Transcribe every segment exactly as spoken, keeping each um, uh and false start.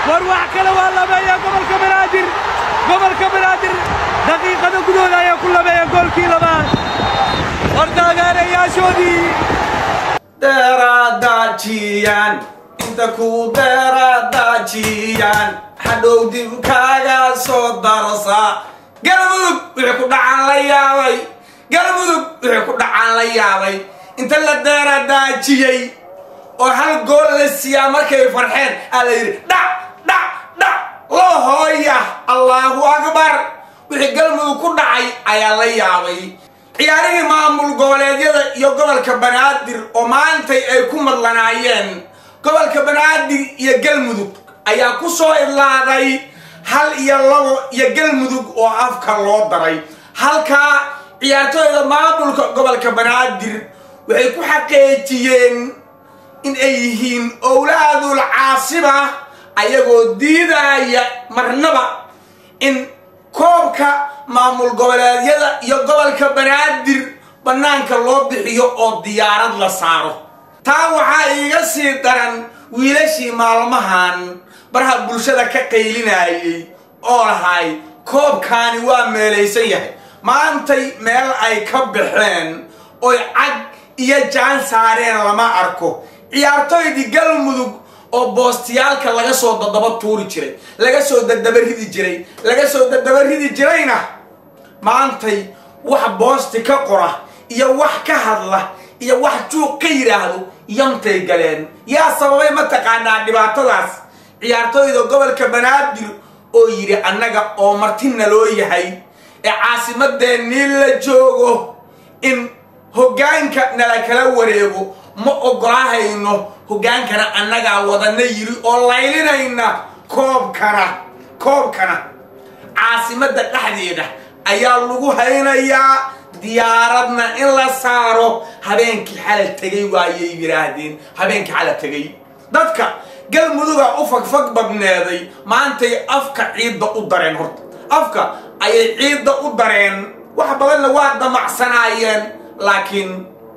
واروح كلا والله بيا قبل كبنادر قبل كبنادر دقيقة قدونا يا كل بيا جول كيلو بعد وردا غير يا شودي درا داجيان انت كو درا داجيان حدو دي كاغا سو درسا قلبك وحكو دعان لياوي قلبك وحكو دعان لياوي انت لا درا داجيي oo hal gool la siyaa markay farxeen alayri da da da loo hooya Allahu akbar wixii galmudug ku dhacay ayaa la yaabay ciyaarihii maamul goboleedyada iyo gobolka Banaadir oo maantay ay ku madlanaayeen gobolka Banaadir iyo galmudug ayaa ku soo ilaaday hal iyo labo iyo galmudug oo afka loo daray halka ciyaartooyda maamulka gobolka Banaadir waxay ku xaqeejiyeen in ay yihiin awlaadul caasiba ayagoo diidaya marnaba in koobka maamul goboleedyada iyo gobolka Banaadir banaanka loo bixiyo oo diyaarad la saaro taa waxa iga sii daran wiilashii maalmahan baraha bulshada ka qaylinayay oo lahay koobkaani waa meelaysan yahay maantay meel ay ka baxeen oo cad iyo jaan saareen lama arko ciyaartooydii galmudug oo boostiyaalka laga soo dadaba tuuri jiray laga soo dadaba ridi jiray laga soo dadaba ridi jirayna maantay wax boosti ka qora iyo wax ka hadla iyo wax juuq ka yiraahdo yantay galeen yaa sababay ma taqaanaa dhibaatadaas ciyaartooyda gobolka Banaadir oo yiri annaga oo martina loo yahay ee caasimadeennii la joogo in hoggaanka nala kala wareego ma ogolaahayno hoggaankana annaga wadana yiri oo laylinayna koobkana koobkana caasimada dhaxdeeda ayaa lagu haynayaa diyaaradna in la saaro habeenkii xalal tagay waayay yiraahdeen habeenkii xalal tagay dadka galmuduga u fagfag badneeday maantay afka ciidda u dareen horta afka ayay ciidda u dareen wax badan waa damacsanaayeen laakiin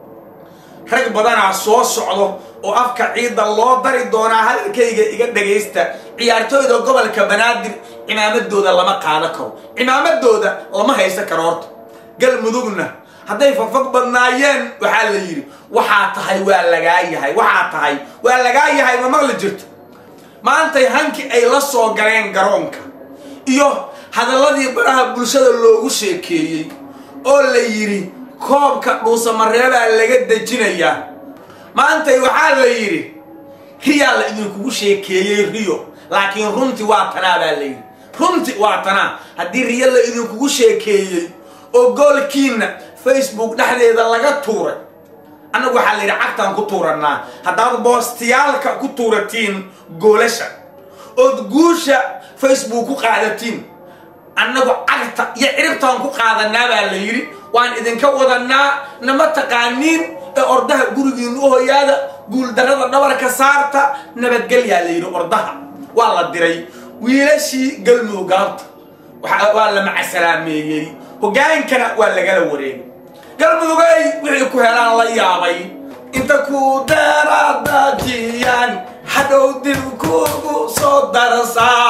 rag badana soo socdo oo afka ciidda loo dari doona halkayga iga dhageysta ciyaartooyda gobolka Banaadir imaamadooda lama qaada karo imaamadooda lama haysan karo horta galmudugna haday fafaq badnaayeen waxa la yiri waxa tahay waa laga yahay waxa tahay waa laga yahay ma maqli jirto maantay hanki ay la soo galeen garoonka iyo hadaladii baraha bulshada loogu sheekeeyay oo la yiri koobka dhuusamareeba laga dajinaya maantay waxa la yiri riya la idinku sheekeeyay riyo laakiin runti waa tanaa baa la yiri runti waa tanaa hadii riya la idinku sheekeeyay oo goolkiina Facebook dhaxdeeda laga tuuray anagu waxa la yiri cagtaan ku tuuranaa hadaad boostiyaalka ku tuuratiin goolasha oo guusha Facebook ku qaadatiin anagu cagta iyo ciribtaan ku qaadanaa baa la yiri waan idinka wadanaa nama taqaaniin ee ordaha gurigiin u hooyada guul darada dhabarka saarta nabadgelya la yiri ordaha waa la diray wiilashii galmudug gaabta waxa waa la macasalaameeyay hogaankana waa laga la wareegay galmudug ay wixii ku helaan la yaabay inta ku daraadajiyaan hadow dib kuugu soo darsaa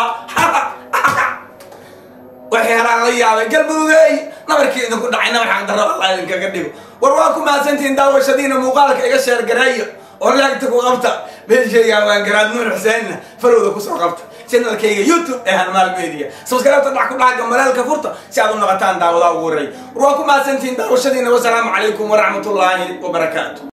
وحيران ليا قلبي نبركي إذا كنت عينا وحنا درب الله إنك قديم ورواكم ما سنتين داوى شدينا مقالك إيشير قرية ورلاك تكو غبطة بالشيء وان قراد نور حسين فرودك وسر غبطة سنة الكيجا يوتيوب إيه مال ميديا سبسكرايب تطلعكم لحق ملال كفرطة سيادوا نغتان داوى داوى ورواكم ما سنتين داوى شدينا والسلام عليكم ورحمة الله وبركاته.